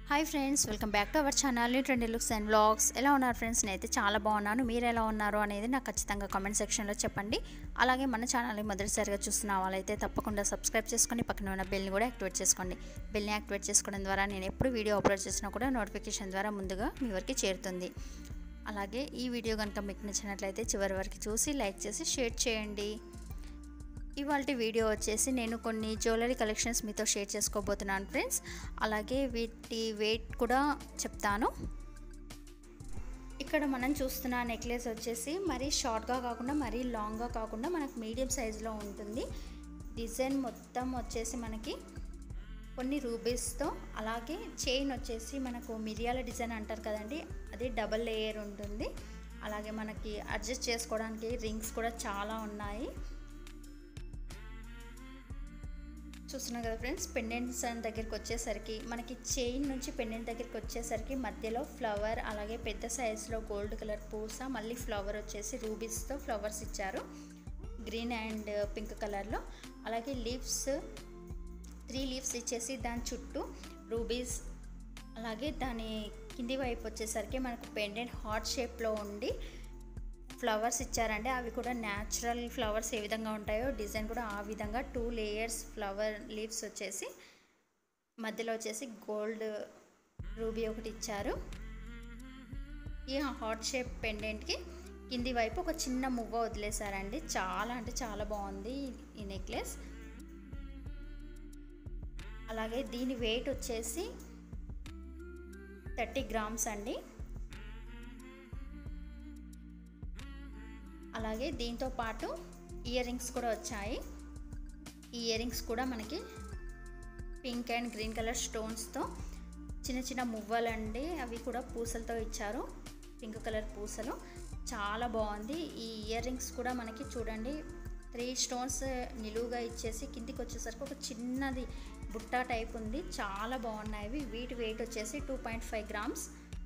Hi friends, welcome back to our channel trendy looks and vlogs. ఎలా ఉన్నారు friends? నేనైతే చాలా బాగున్నాను. మీరు ఎలా ఉన్నారు అనేది నాకు ఖచ్చితంగా కామెంట్ సెక్షన్లో చెప్పండి. అలాగే మన ఛానల్ని మొదటిసారిగా చూస్తున్న వాళ్ళైతే తప్పకుండా సబ్స్క్రైబ్ చేసుకొని పక్కన ఉన్న బెల్ని కూడా యాక్టివేట్ చేసుకోండి. బెల్ని యాక్టివేట్ చేసుకోవడం ద్వారా నేను ఎప్పుడు వీడియో అప్లోడ్ చేసినా కూడా నోటిఫికేషన్ ద్వారా ముందుగా మీ వరకు చేరుతుంది. అలాగే ఈ వీడియో కనుక మీకు నచ్చినట్లయితే చివరి వరకు చూసి లైక్ చేసి షేర్ చేయండి. ఇవాల్టి వీడియో వచ్చేసి నేను కొన్ని జ్యువెలరీ కలెక్షన్స్ మీతో షేర్ చేసుకోబోతున్నాను ఫ్రెండ్స్. అలాగే వీటి వెయిట్ కూడా చెప్తాను. ఇక్కడ మనం చూస్తున్న నెక్లెస్ వచ్చేసి మరీ షార్ట్గా కాకుండా మరీ లాంగ్గా కాకుండా మనకు మీడియం సైజులో ఉంటుంది. డిజైన్ మొత్తం వచ్చేసి మనకి కొన్ని రూబీస్తో, అలాగే చైన్ వచ్చేసి మనకు మిరియాల డిజైన్ అంటారు కదండి, అది డబల్ లేయర్ ఉంటుంది. అలాగే మనకి అడ్జస్ట్ చేసుకోవడానికి రింగ్స్ కూడా చాలా ఉన్నాయి. చూస్తున్నాం కదా ఫ్రెండ్స్, పెండెంట్స్ దగ్గరికి వచ్చేసరికి మనకి చైన్ నుంచి పెండెంట్ దగ్గరికి వచ్చేసరికి మధ్యలో ఫ్లవర్, అలాగే పెద్ద సైజులో గోల్డ్ కలర్ పూస, మళ్ళీ ఫ్లవర్ వచ్చేసి రూబీస్తో ఫ్లవర్స్ ఇచ్చారు గ్రీన్ అండ్ పింక్ కలర్లో. అలాగే లీవ్స్ 3 లీవ్స్ ఇచ్చేసి దాని చుట్టూ రూబీస్, అలాగే దాని కింది వైపు వచ్చేసరికి మనకు పెండెంట్ హార్ట్ షేప్లో ఉండి ఫ్లవర్స్ ఇచ్చారండి. అవి కూడా న్యాచురల్ ఫ్లవర్స్ ఏ విధంగా ఉంటాయో డిజైన్ కూడా ఆ విధంగా 2 లేయర్స్ ఫ్లవర్ లీవ్స్ వచ్చేసి మధ్యలో వచ్చేసి గోల్డ్ రూబీ ఒకటి ఇచ్చారు. ఈ హార్ట్ షేప్ పెండెంట్కి కింది వైపు ఒక చిన్న మువ్వ వదిలేశారండి. చాలా అంటే చాలా బాగుంది ఈ నెక్లెస్. అలాగే దీని వెయిట్ వచ్చేసి 30 గ్రామ్స్ అండి. అలాగే దీంతో పాటు ఇయర్ రింగ్స్ కూడా వచ్చాయి. ఈ ఇయర్ రింగ్స్ కూడా మనకి పింక్ అండ్ గ్రీన్ కలర్ స్టోన్స్తో చిన్న చిన్న మువ్వలండి, అవి కూడా పూసలతో ఇచ్చారు, పింక్ కలర్ పూసలు. చాలా బాగుంది. ఈ ఇయర్ రింగ్స్ కూడా మనకి చూడండి 3 స్టోన్స్ నిలువుగా ఇచ్చేసి కిందికి వచ్చేసరికి ఒక చిన్నది బుట్ట టైప్ ఉంది. చాలా బాగున్నాయి. వీటి వెయిట్ వచ్చేసి 2.5 గ్రామ్స్.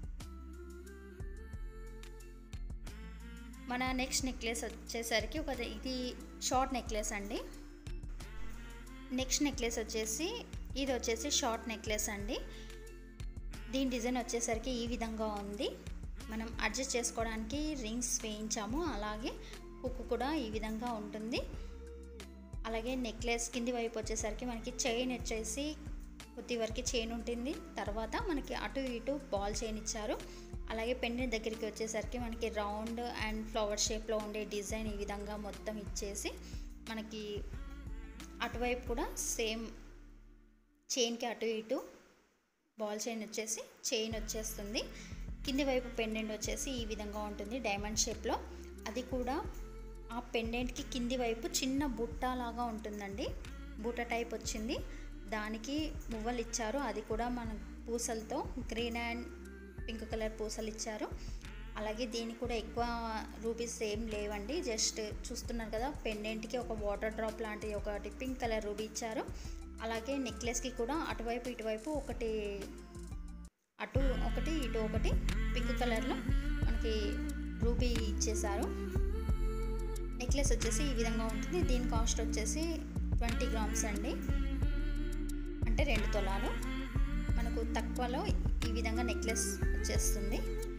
మన నెక్స్ట్ నెక్లెస్ వచ్చేసరికి ఇది షార్ట్ నెక్లెస్ అండి. నెక్స్ట్ నెక్లెస్ వచ్చేసి ఇది వచ్చేసి షార్ట్ నెక్లెస్ అండి. దీని డిజైన్ వచ్చేసరికి ఈ విధంగా ఉంది. మనం అడ్జస్ట్ చేసుకోవడానికి రింగ్స్ వేయించాము. అలాగే హుక్ కూడా ఈ విధంగా ఉంటుంది. అలాగే నెక్లెస్ కింది వైపు వచ్చేసరికి మనకి చైన్ వచ్చేసి కొద్ది వరకు చైన్ ఉంటుంది. తర్వాత మనకి అటు ఇటు బాల్ చైన్ ఇచ్చారు. అలాగే పెండెంట్ దగ్గరికి వచ్చేసరికి మనకి రౌండ్ అండ్ ఫ్లవర్ షేప్లో ఉండే డిజైన్ ఈ విధంగా మొత్తం ఇచ్చేసి మనకి అటువైపు కూడా సేమ్ చైన్కి అటు ఇటు బాల్ చైన్ వచ్చేసి చైన్ వచ్చేస్తుంది. కింది వైపు పెండెంట్ వచ్చేసి ఈ విధంగా ఉంటుంది డైమండ్ షేప్లో. అది కూడా ఆ పెండెంట్కి కింది వైపు చిన్న బుట్ట లాగా ఉంటుందండి, బుట్ట టైప్ వచ్చింది. దానికి మువ్వలు ఇచ్చారు, అది కూడా మన పూసలతో గ్రీన్ అండ్ పింక్ కలర్ పూసలు ఇచ్చారు. అలాగే దీనికి కూడా ఎక్కువ రూబీస్ ఏం లేవండి, జస్ట్ చూస్తున్నారు కదా పెండెంట్కి ఒక వాటర్ డ్రాప్ లాంటి ఒకటి పింక్ కలర్ రూబీ ఇచ్చారు. అలాగే నెక్లెస్కి కూడా అటువైపు ఇటువైపు ఒకటి, అటు ఒకటి ఇటు ఒకటి పింక్ కలర్లో మనకి రూబీ ఇచ్చేసారు. నెక్లెస్ వచ్చేసి ఈ విధంగా ఉంటుంది. దీని కాస్ట్ వచ్చేసి 20 గ్రామ్స్ అండి, అంటే 2 తులాలు. మనకు తక్కువలో ఈ విధంగా నెక్లెస్ వచ్చేస్తుంది.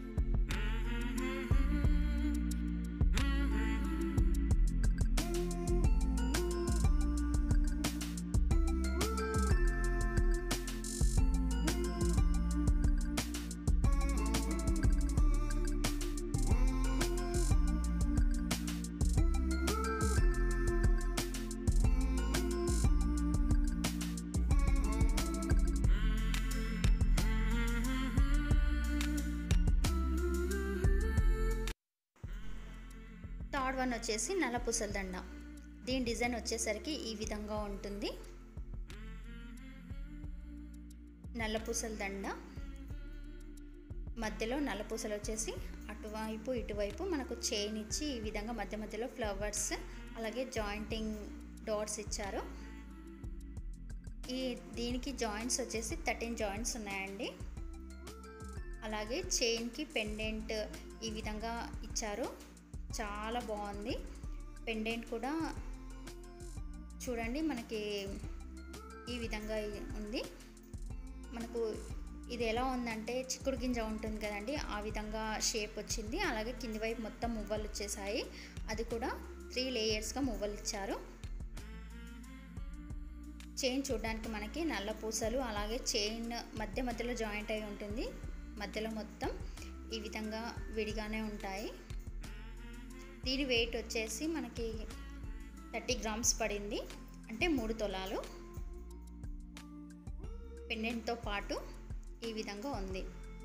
థర్డ్ వన్ వచ్చేసి నల్ల పూసల దండ. దీని డిజైన్ వచ్చేసరికి ఈ విధంగా ఉంటుంది. నల్ల పూసల దండ మధ్యలో నల్ల పూసలు వచ్చేసి అటువైపు ఇటువైపు మనకు చైన్ ఇచ్చి ఈ విధంగా మధ్య మధ్యలో ఫ్లవర్స్, అలాగే జాయింటింగ్ డాట్స్ ఇచ్చారు. దీనికి జాయింట్స్ వచ్చేసి 13 జాయింట్స్ ఉన్నాయండి. అలాగే చైన్కి పెండెంట్ ఈ విధంగా ఇచ్చారు. చాలా బాగుంది. పెండెంట్ కూడా చూడండి మనకి ఈ విధంగా ఉంది. మనకు ఇది ఎలా ఉందంటే చిక్కుడు గింజ ఉంటుంది కదండి, ఆ విధంగా షేప్ వచ్చింది. అలాగే కింది వైపు మొత్తం మువ్వలు వచ్చేసాయి. అది కూడా 3 లేయర్స్గా మువ్వలు ఇచ్చారు. చైన్ చూడడానికి మనకి నల్ల పూసలు, అలాగే చైన్ మధ్య మధ్యలో జాయింట్ అయి ఉంటుంది. మధ్యలో మొత్తం ఈ విధంగా విడిగానే ఉంటాయి. దీని వెయిట్ వచ్చేసి మనకి 30 గ్రామ్స్ పడింది, అంటే 3 తులాలు. పెండెంట్తో పాటు ఈ విధంగా ఉంది.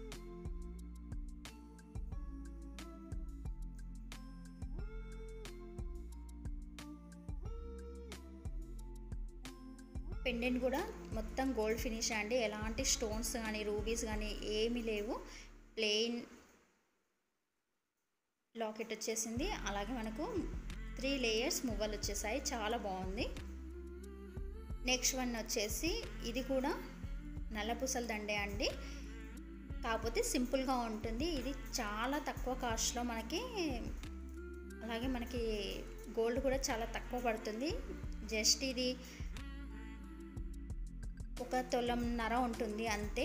పెండెంట్ కూడా మొత్తం గోల్డ్ ఫినిష్ అండి. ఎలాంటి స్టోన్స్ కానీ రూబీస్ కానీ ఏమీ లేవు. ప్లెయిన్ లాకెట్ వచ్చేసింది. అలాగే మనకు 3 లేయర్స్ మువ్వలు వచ్చేసాయి. చాలా బాగుంది. నెక్స్ట్ వన్ వచ్చేసి ఇది కూడా నల్ల పూసల దండే అండి, కాకపోతే సింపుల్గా ఉంటుంది. ఇది చాలా తక్కువ కాస్ట్లో మనకి, అలాగే మనకి గోల్డ్ కూడా చాలా తక్కువ పడుతుంది. జస్ట్ ఇది 1 తులంన్నర ఉంటుంది అంతే,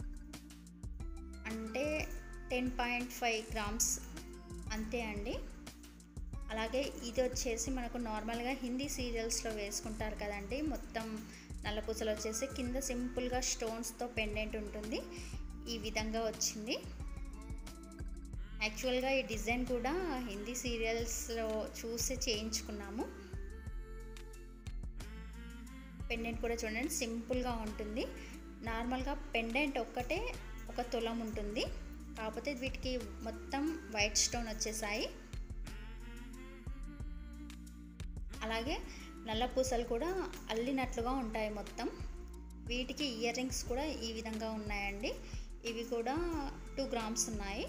అంటే 10.5 గ్రామ్స్ అంతే అండి. అలాగే ఇది వచ్చేసి మనకు నార్మల్గా హిందీ సీరియల్స్లో వేసుకుంటారు కదండి, మొత్తం నల్ల పూసలు వచ్చేసి కింద సింపుల్గా స్టోన్స్తో పెండెంట్ ఉంటుంది. ఈ విధంగా వచ్చింది. యాక్చువల్గా ఈ డిజైన్ కూడా హిందీ సీరియల్స్లో చూసి చేయించుకున్నాము. పెండెంట్ కూడా చూడండి సింపుల్గా ఉంటుంది. నార్మల్గా పెండెంట్ ఒక్కటే 1 తులం ఉంటుంది, కాకపోతే వీటికి మొత్తం వైట్ స్టోన్ వచ్చేసాయి. అలాగే నల్ల పూసలు కూడా అల్లినట్లుగా ఉంటాయి మొత్తం. వీటికి ఇయర్ రింగ్స్ కూడా ఈ విధంగా ఉన్నాయండి. ఇవి కూడా 2 గ్రామ్స్ ఉన్నాయి.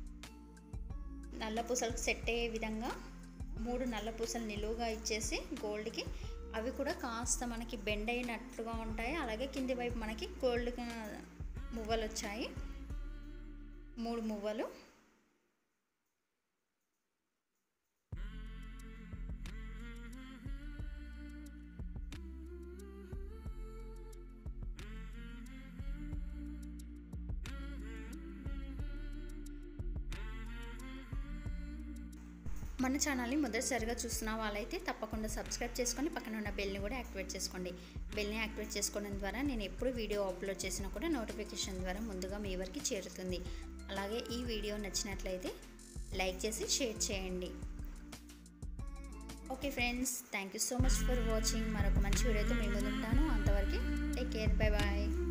నల్ల పూసలకు సెట్ అయ్యే విధంగా 3 నల్ల పూసలు నిలువుగా ఇచ్చేసి గోల్డ్కి, అవి కూడా కాస్త మనకి బెండ్ అయినట్లుగా ఉంటాయి. అలాగే కింది వైపు మనకి గోల్డ్ మువ్వలు వచ్చాయి, 3 మువ్వలు. మన ఛానల్ని మొదటిసారిగా చూస్తున్న వాళ్ళైతే తప్పకుండా సబ్స్క్రైబ్ చేసుకొని పక్కన ఉన్న బెల్ని కూడా యాక్టివేట్ చేసుకోండి. బెల్ని యాక్టివేట్ చేసుకోవడం ద్వారా నేను ఎప్పుడు వీడియో అప్లోడ్ చేసినా కూడా నోటిఫికేషన్ ద్వారా ముందుగా మీ వరకు చేరుతుంది. అలాగే ఈ వీడియో నచ్చినట్లయితే లైక్ చేసి షేర్ చేయండి. Okay friends, thank you so much for watching. మరొక మంచి వీడియోతో మీ ముందు ఉంటాను. అంతవరకు టేక్ కేర్, బై బాయ్.